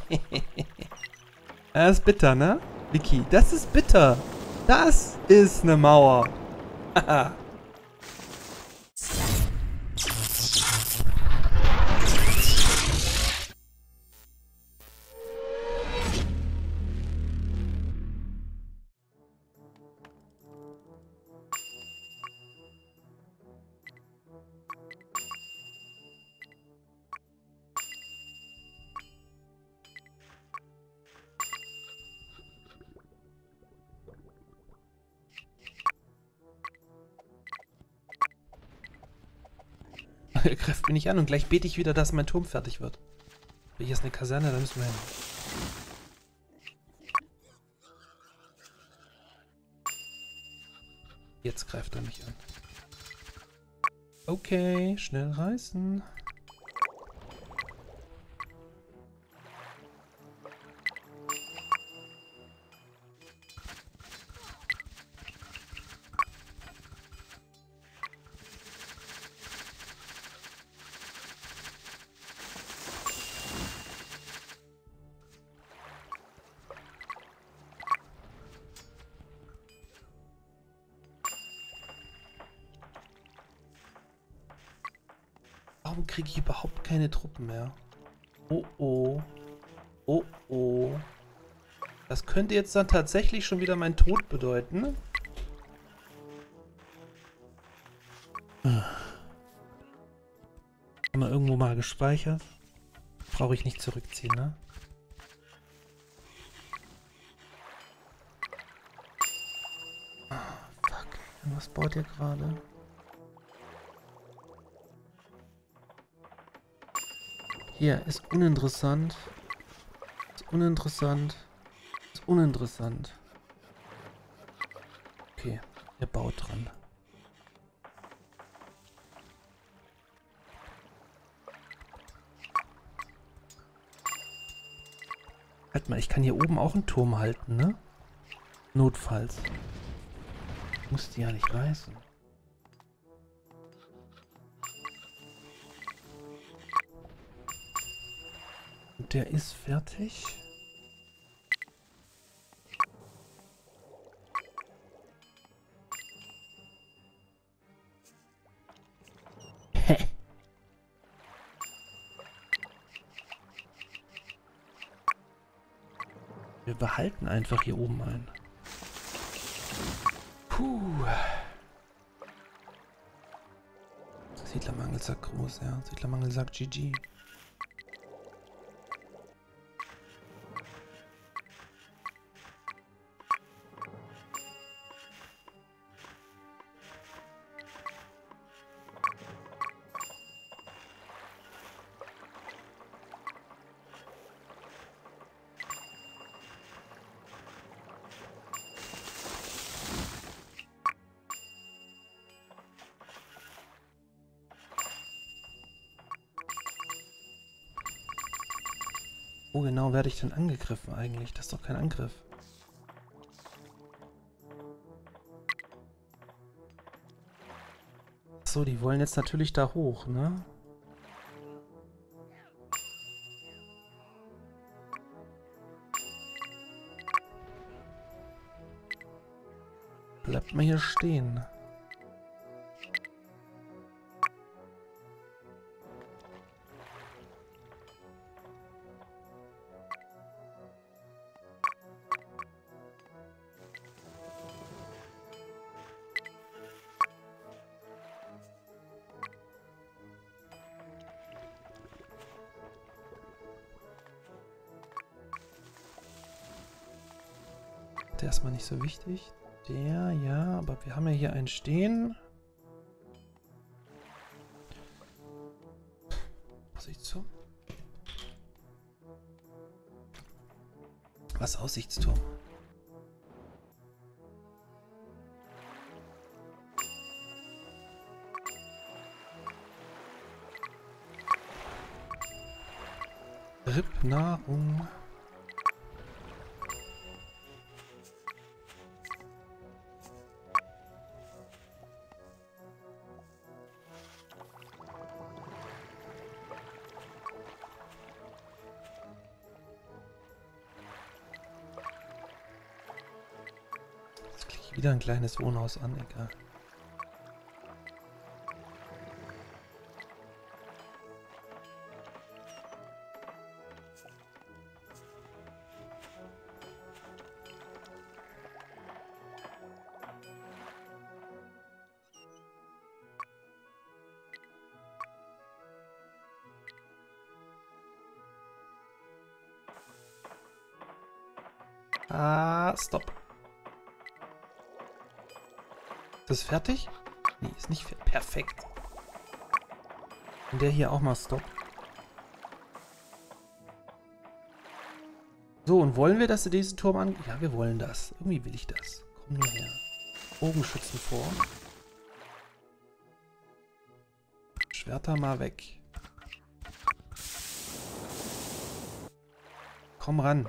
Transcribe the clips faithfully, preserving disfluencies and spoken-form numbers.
Das ist bitter, ne? Vicky, das ist bitter. Das ist eine Mauer. Haha. Er greift mich nicht an und gleich bete ich wieder, dass mein Turm fertig wird. Hier ist eine Kaserne, da müssen wir hin. Jetzt greift er mich an. Okay, schnell reißen. Warum kriege ich überhaupt keine Truppen mehr? Oh oh. Oh oh. Das könnte jetzt dann tatsächlich schon wieder meinen Tod bedeuten. Haben wir irgendwo mal gespeichert? Brauche ich nicht zurückziehen, ne? Oh, fuck. Was baut ihr gerade? Hier, ist uninteressant. Ist uninteressant. Ist uninteressant. Okay, er baut dran. Halt mal, ich kann hier oben auch einen Turm halten, ne? Notfalls. Ich muss die ja nicht reißen. Und der ist fertig. Wir behalten einfach hier oben ein. Puh. Siedlermangel sagt groß, ja. Siedlermangel sagt G G. Wo genau werde ich denn angegriffen eigentlich? Das ist doch kein Angriff. So, die wollen jetzt natürlich da hoch, ne? Bleibt mal hier stehen. Der ist mal nicht so wichtig. Der, ja, aber wir haben ja hier einen stehen. Aussichtsturm? Was Aussichtsturm? Rippnahrung. Wieder ein kleines Wohnhaus an, egal. Ah, stopp. Ist das fertig? Nee, ist nicht fertig. Perfekt. Und der hier auch mal stopp. So, und wollen wir, dass sie diesen Turm an... Ja, wir wollen das. Irgendwie will ich das. Komm nur her. Bogenschützen vor. Schwerter mal weg. Komm ran.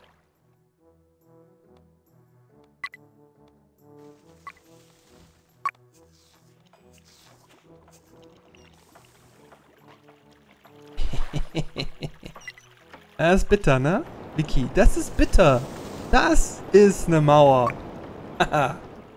Das ist bitter, ne? Vicky, das ist bitter. Das ist eine Mauer. Haha.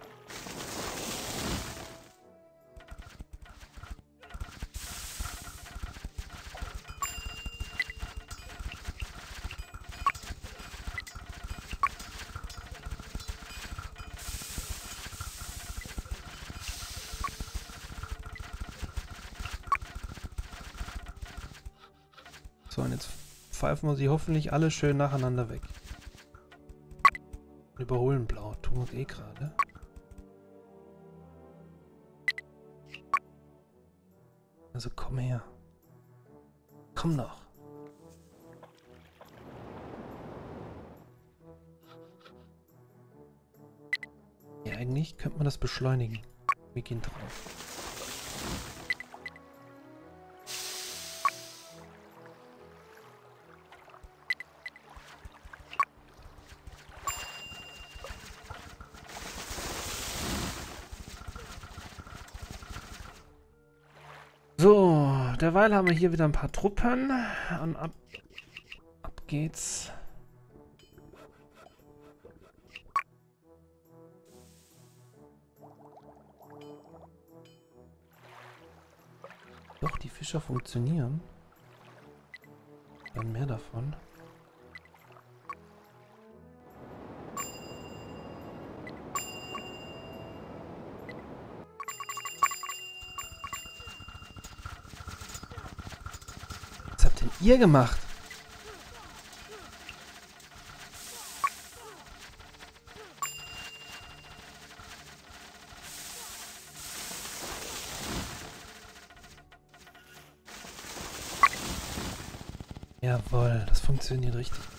So, und jetzt pfeifen wir sie hoffentlich alle schön nacheinander weg. Überholen blau. Tun wir eh gerade. Also komm her. Komm doch. Ja, eigentlich könnte man das beschleunigen. Wir gehen drauf. So, derweil haben wir hier wieder ein paar Truppen. Und ab, ab geht's. Doch, die Fischer funktionieren. Dann mehr davon. Was habt denn ihr gemacht? Jawohl, das funktioniert richtig gut.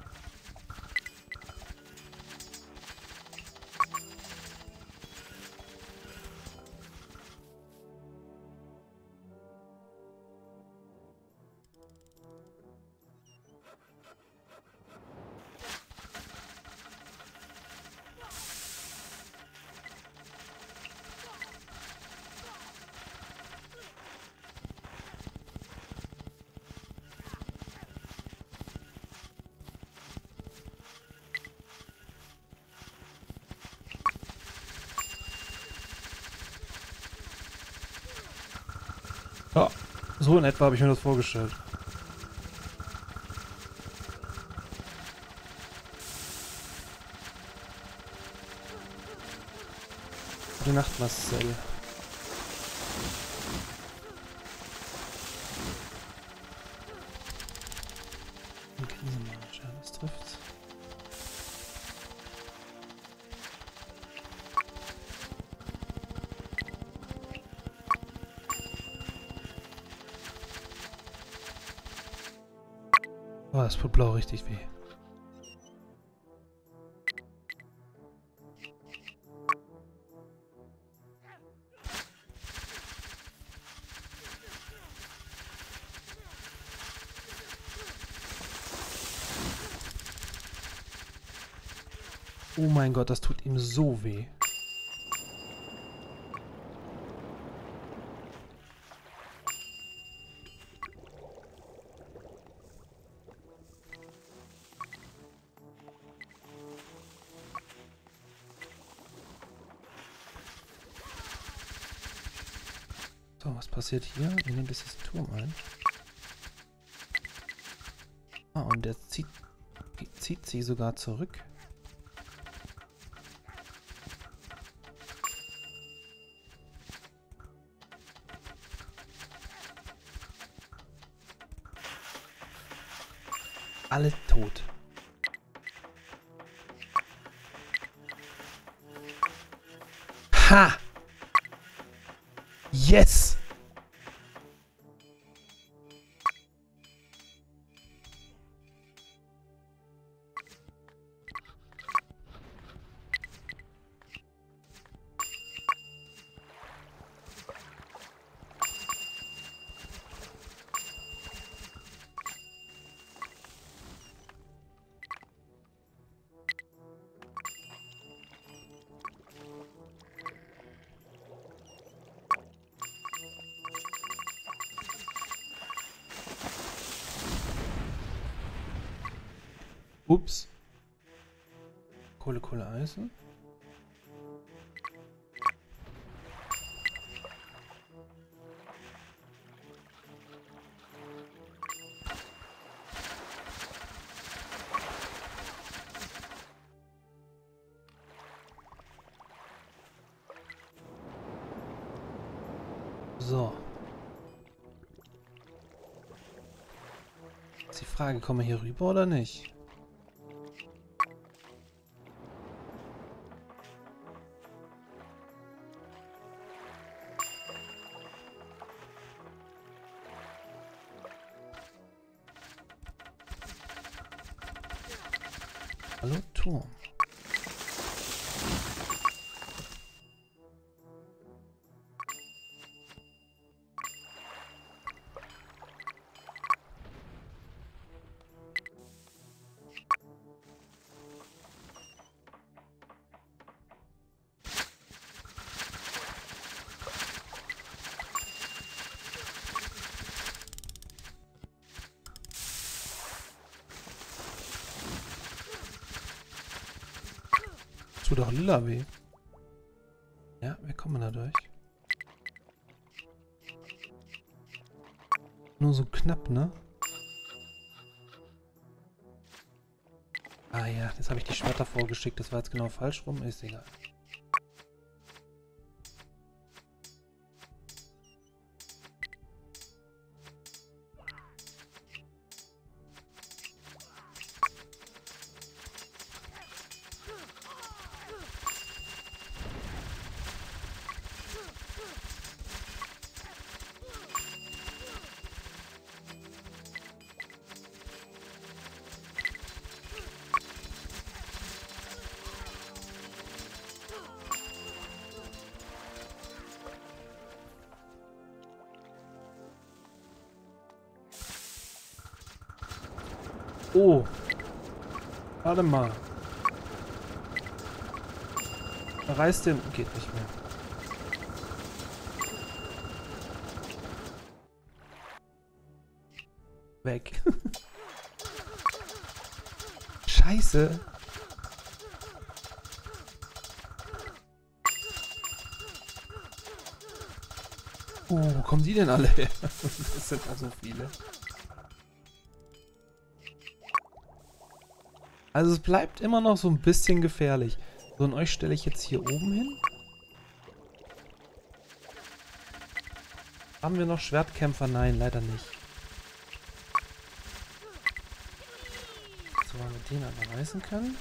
Ja, so in etwa habe ich mir das vorgestellt. Gute Nacht, Marcel. Ein Krisenmarsch, ja, das trifft's. Oh, das tut blau richtig weh. Oh mein Gott, das tut ihm so weh. So, was passiert hier? Wir nehmen das jetzt Turm ein. Ah, und der zieht, zieht sie sogar zurück. Alle tot. Ha! Yes! Ups. Kohle, Kohle, Eisen. So. Ist die Frage, kommen wir hier rüber oder nicht? Hallo, Turm. Tut doch lila weh. Ja, wir kommen da durch. Nur so knapp, ne? Ah ja, jetzt habe ich die Schwerter vorgeschickt. Das war jetzt genau falsch rum. Ist egal. Oh. Warte mal. Reißt den... Geht nicht mehr. Weg. Scheiße. Oh, wo kommen die denn alle her? Das sind da so viele. Also es bleibt immer noch so ein bisschen gefährlich. So, und euch stelle ich jetzt hier oben hin. Haben wir noch Schwertkämpfer? Nein, leider nicht. So, haben wir den aber reißen können.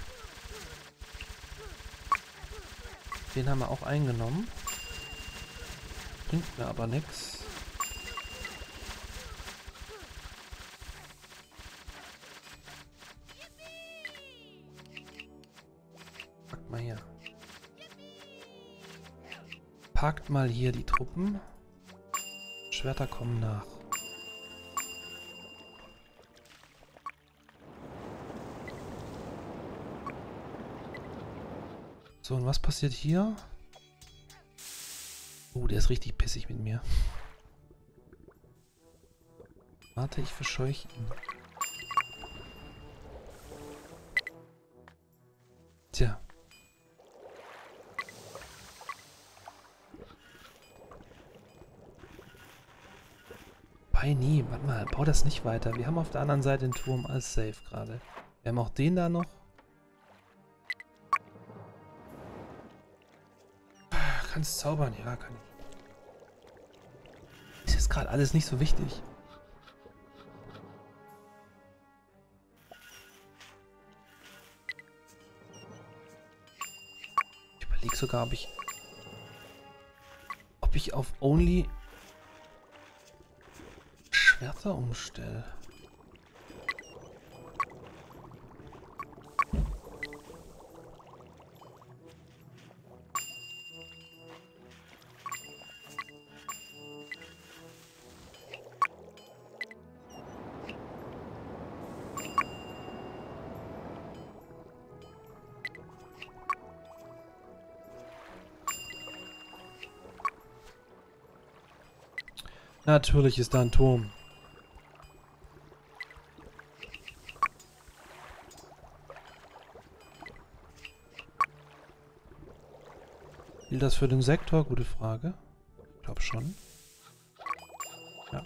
Den haben wir auch eingenommen. Bringt mir aber nichts. Packt mal hier. Packt mal hier die Truppen. Schwerter kommen nach. So, und was passiert hier? Oh, der ist richtig pissig mit mir. Warte, ich verscheuche ihn. Tja. Wobei, nee, warte mal, bau das nicht weiter. Wir haben auf der anderen Seite den Turm als safe gerade. Wir haben auch den da noch. Kannst zaubern? Ja, kann ich. Ist jetzt gerade alles nicht so wichtig. Ich überlege sogar, ob ich ob ich auf Only Schwerter umstelle. Natürlich ist da ein Turm. Gilt das für den Sektor? Gute Frage. Ich glaube schon. Ja.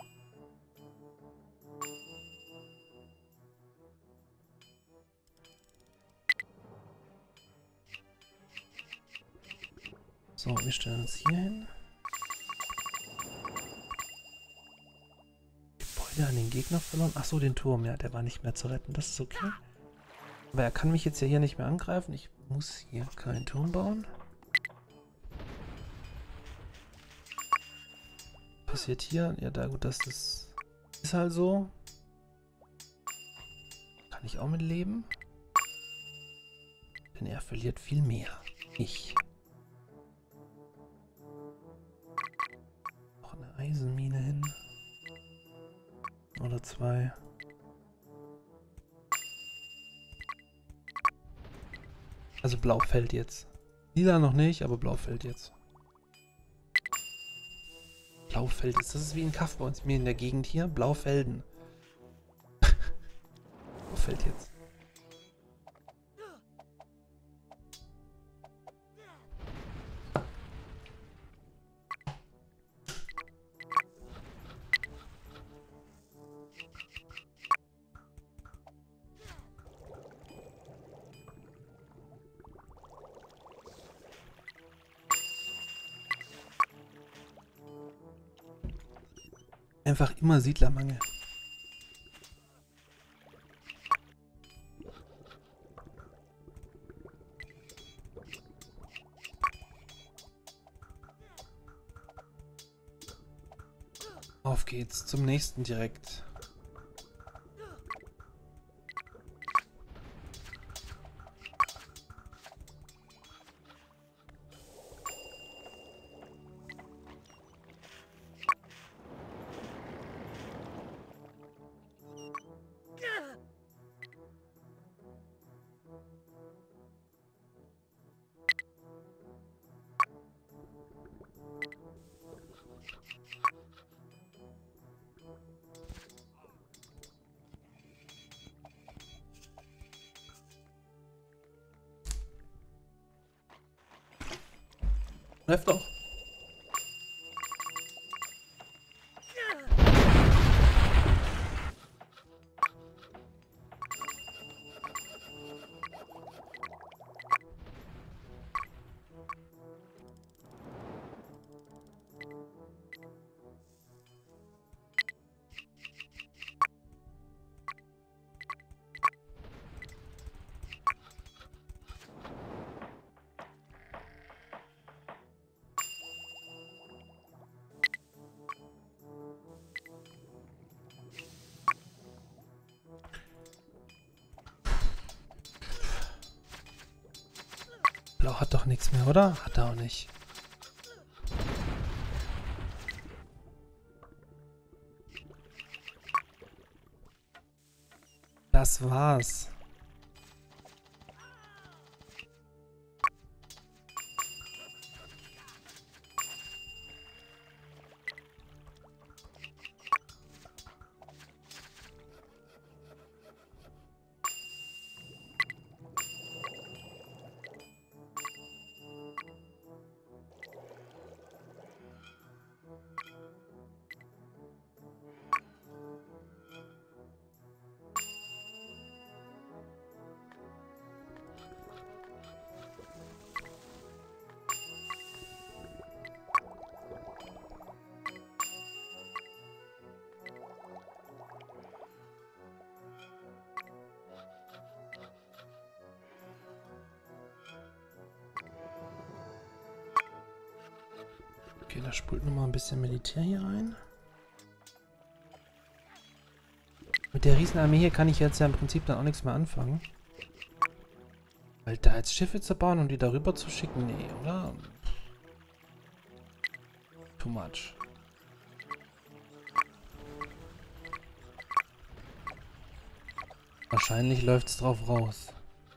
So, wir stellen uns hier hin. Gebäude an den Gegner verloren. Achso, den Turm. Ja, der war nicht mehr zu retten. Das ist okay. Aber er kann mich jetzt ja hier nicht mehr angreifen. Ich muss hier keinen Turm bauen. Passiert hier? Ja, da gut, dass das ist halt so. Kann ich auch mit leben. Denn er verliert viel mehr. Ich. Noch eine Eisenmine hin. Oder zwei. Also blau fällt jetzt. Lila noch nicht, aber blau fällt jetzt. Blau fällt jetzt. Das ist wie ein Kaff bei uns mir in der Gegend hier. Blaufelden. Blau fällt jetzt. Einfach immer Siedlermangel. Auf geht's zum nächsten direkt. Läuft doch. Blau hat doch nichts mehr, oder? Hat er auch nicht. Das war's. Okay, da spult nochmal ein bisschen Militär hier rein. Mit der Riesenarmee hier kann ich jetzt ja im Prinzip dann auch nichts mehr anfangen. Weil da jetzt Schiffe zu bauen und die darüber zu schicken, nee, oder? Too much. Wahrscheinlich läuft es drauf raus.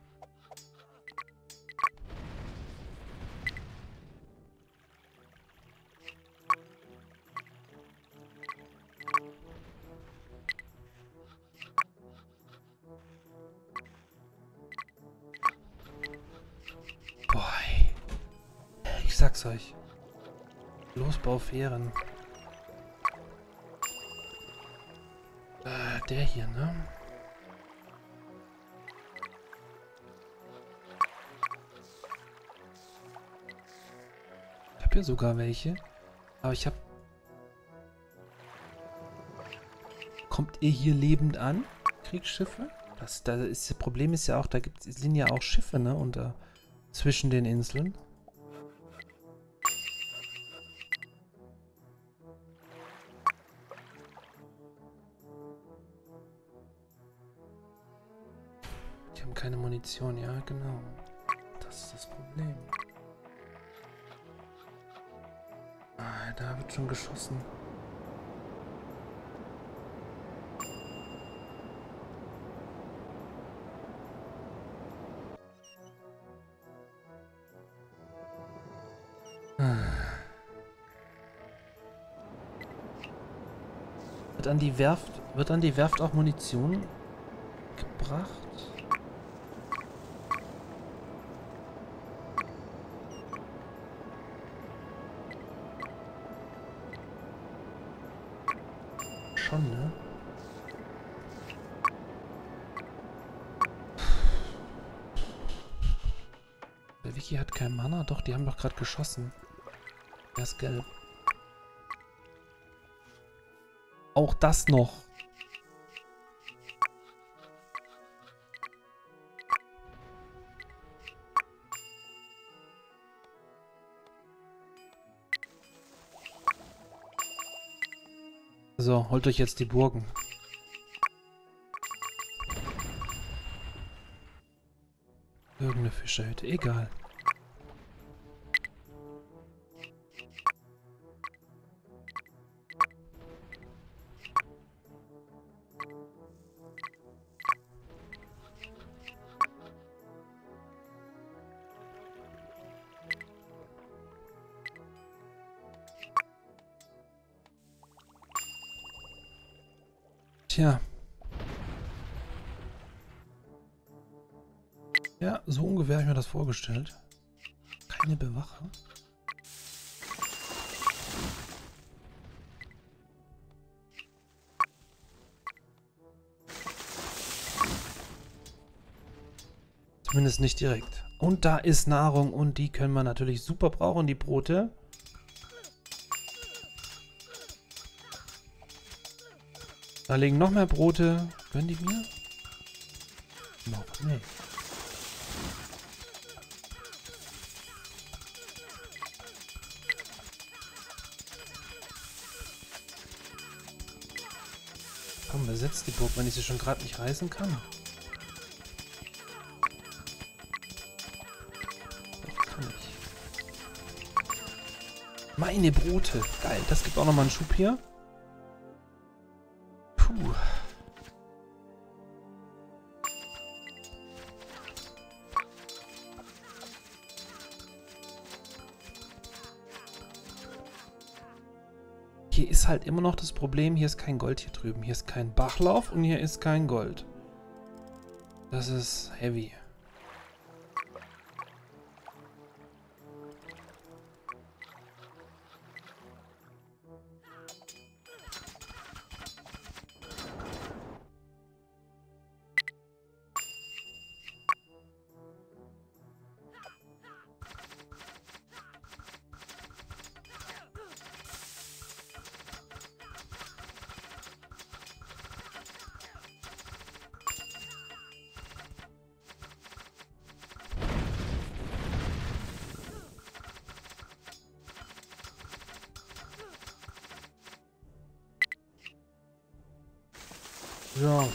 Boah, ich sag's euch. Losbaufähren. Äh, der hier, ne? Ich habe hier sogar welche. Aber ich habe... Kommt ihr hier lebend an? Kriegsschiffe? Das, das, ist, das Problem ist ja auch, da gibt's, sind ja auch Schiffe, ne? Unter, zwischen den Inseln. Die haben keine Munition, ja, genau. Das ist das Problem. Ah, da wird schon geschossen. Wird an die Werft, wird an die Werft auch Munition gebracht? Schon, ne? Der Wiki hat kein Mana. Doch, die haben doch gerade geschossen. Der ist gelb. Auch das noch. So, holt euch jetzt die Burgen. Irgendeine Fischerhütte, egal. Tja. Ja, so ungefähr habe ich mir das vorgestellt. Keine Bewacher. Zumindest nicht direkt. Und da ist Nahrung und die können wir natürlich super brauchen, die Brote. Da liegen noch mehr Brote. Gönnen die mir? Noch nicht. Komm, besetzt die Burg, wenn ich sie schon gerade nicht reißen kann. Doch, kann ich. Meine Brote. Geil, das gibt auch nochmal einen Schub hier. Puh. Hier ist halt immer noch das Problem, hier ist kein Gold hier drüben. Hier ist kein Bachlauf und hier ist kein Gold. Das ist heavy. Ja.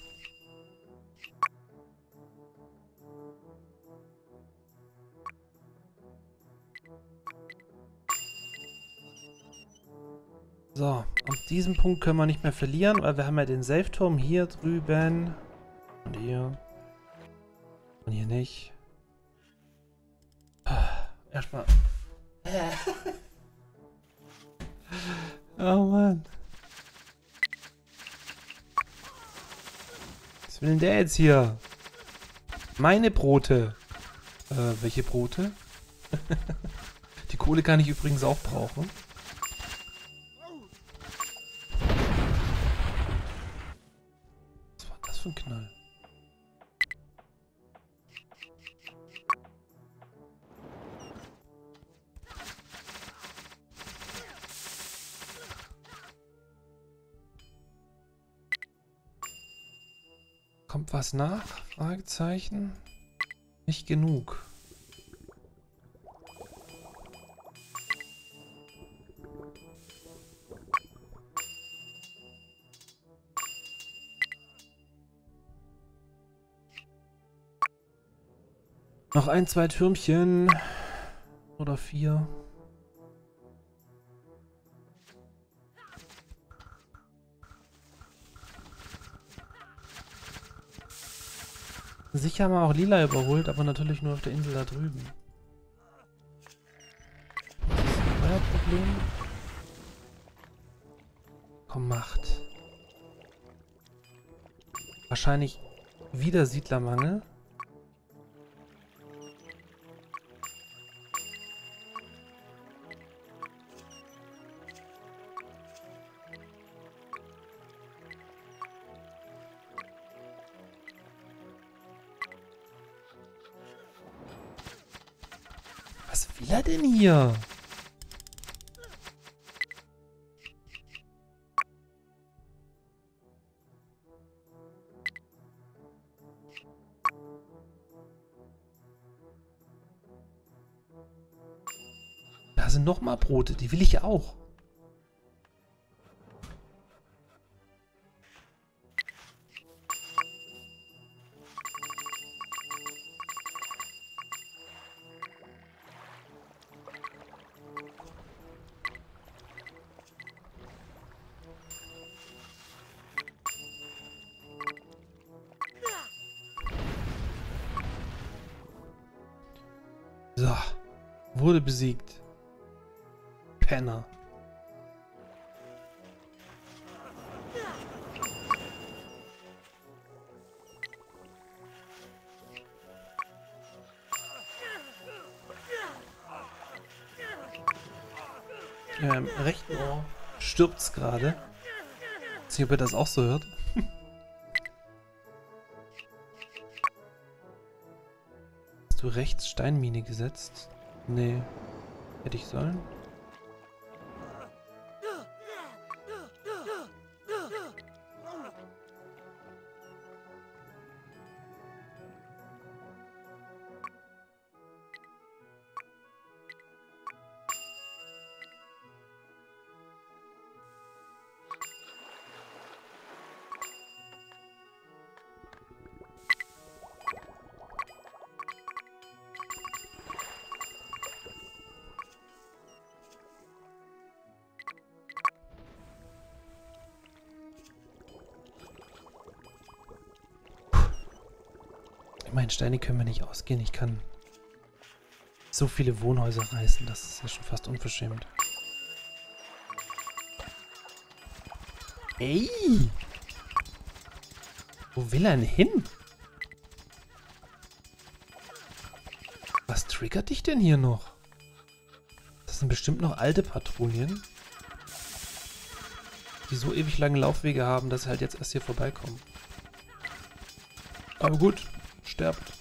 So, an diesem Punkt können wir nicht mehr verlieren, weil wir haben ja den Safe-Turm hier drüben. Und hier. Und hier nicht. Erstmal. Oh Mann. Was will denn der jetzt hier? Meine Brote. Äh, welche Brote? Die Kohle kann ich übrigens auch brauchen. Was war das für ein Knall? Kommt was nach? Fragezeichen. Nicht genug. Noch ein, zwei Türmchen. Oder vier. Sicher haben wir auch Lila überholt, aber natürlich nur auf der Insel da drüben. Das ist euer Problem. Komm, macht. Wahrscheinlich wieder Siedlermangel. Was will er denn hier? Da sind noch mal Brote, die will ich auch. So, wurde besiegt. Penner. Ja, im rechten Ohr stirbt's gerade. Ich weiß nicht, ob ihr das auch so hört. Hast du rechts Steinmine gesetzt? Nee. Hätte ich sollen? Meine Steine können wir nicht ausgehen. Ich kann so viele Wohnhäuser reißen. Das ist ja schon fast unverschämt. Ey! Wo will er denn hin? Was triggert dich denn hier noch? Das sind bestimmt noch alte Patrouillen, die so ewig lange Laufwege haben, dass sie halt jetzt erst hier vorbeikommen. Aber gut. Sterbt.